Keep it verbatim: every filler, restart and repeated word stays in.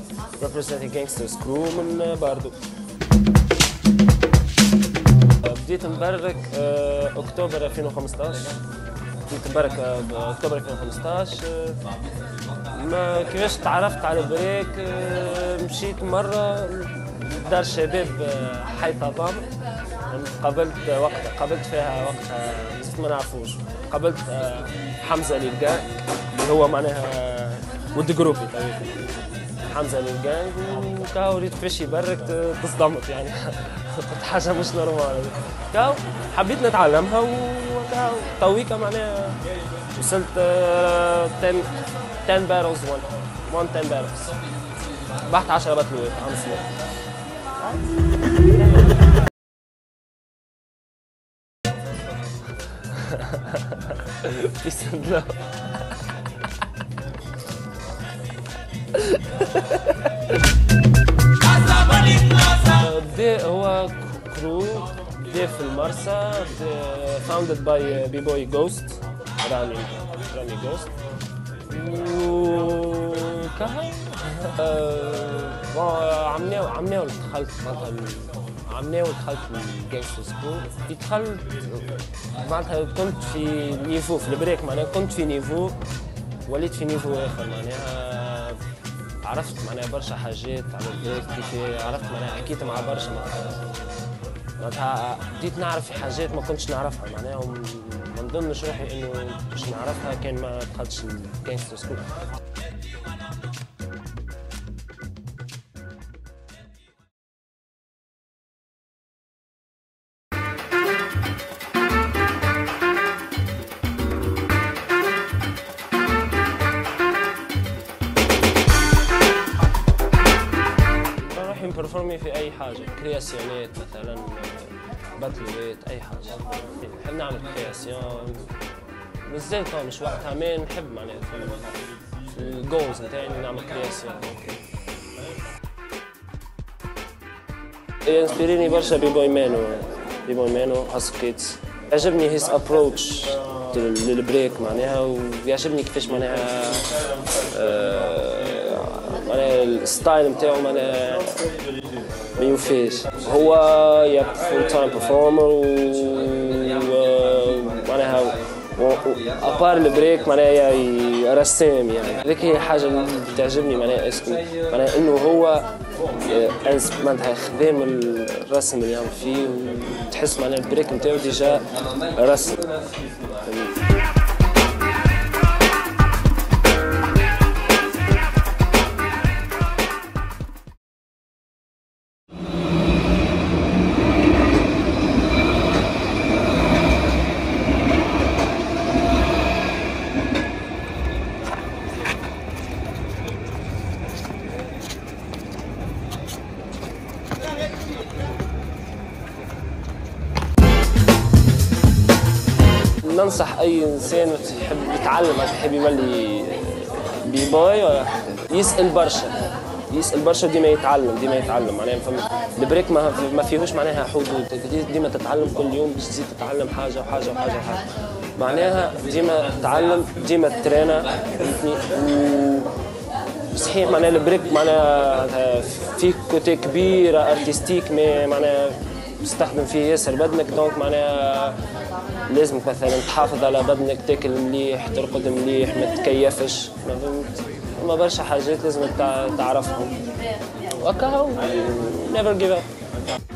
representing gangsters crew من باردو. بديت نبرك اكتوبر ألفين وخمسطاش. بديت نبرك باكتوبر ألفين وخمسطاش. ما كيفاش تعرفت على البريك؟ مشيت مره دار شباب حي طابام، قابلت وقتها قابلت فيها وقتها بس ما نعرفوش. قابلت حمزه للجانج اللي هو معناها ود جروبي طبيعي. حمزه للجانج وكاو ريت كيفاش يبرك تصدمت يعني. كنت حاجه مش نورمال. كاو حبيت نتعلمها وكاو تويكا معناها وصلت عشرة عشرة بارلز واحد واحد عشرة بارلز. بحت عشرة باتلوات عن سنة. Peace and love. بدي هو كرو بدي في المرسى founded by بي بوي جوست رامي رامي جوست وكهو عملنا عملنا دخلت مثلا عملنا ودخلت الجانجسترز كرو. دخلت معناتها كنت في نيفو في البريك معناها كنت في نيفو وليت في نيفو اخر معناها عرفت معناها برشا حاجات على البريك كيف عرفت معناها حكيت مع برشا معناتها بديت نعرف في حاجات ما كنتش نعرفها معناها ما نظنش روحي انه باش نعرفها كان ما دخلتش الجانجسترز كرو. برفورمي في اي حاجه كرياسيونات مثلا باتلوات اي حاجه نحب نعمل كرياسيون بالذات مش وقتها ما نحب معناها في, في الجولز نتاعي نعمل كرياسيون. ينسبيريني برشا بي بوي مانو بي بوي مانو هاسكيتس. يعجبني هيز ابروتش للبريك معناها ويعجبني كيفاش معناها معناها الستايل نتاعو معناها ما يوفيش. هو يا فول تايم برفورمر و معناها ابار البريك معناها رسام يعني. هذيك هي حاجه اللي تعجبني معناها اسمه معناها انه هو معناتها خدام الرسم اللي يعمل فيه وتحس معناها البريك نتاعو ديجا رسم. ننصح اي انسان يحب يتعلم يحب يولي بي بوي يسال برشا يسال برشا ديما يتعلم ديما يتعلم معناها البريك ما ما فيهوش معناها حدود. ديما تتعلم كل يوم باش تزيد تتعلم حاجه وحاجه وحاجه وحاجه معناها ديما تتعلم ديما ترينا فهمتني. صحيح معناها البريك معناها فيه كوتي كبيره ارتستيك مي معناها تستخدم فيه ياسر بدنك دونك معناها لازمك مثلا تحافظ على بدنك تاكل مليح ترقد مليح ما تكيفش ما فهمت. ثم برشا حاجات لازمك تعرفهم وهكا هو never give up.